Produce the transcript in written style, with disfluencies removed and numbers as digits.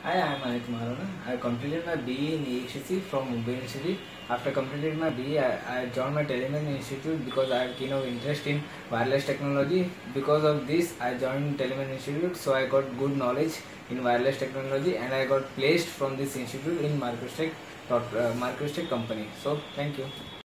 Hi, I am Anit Maharana. I completed my BE in EHC from Mumbai University. After completing my BE, I joined my Telemed Institute because I have keen of interest in wireless technology. Because of this, I joined Telemed Institute, so I got good knowledge in wireless technology, and I got placed from this institute in Marquistech company. So, thank you.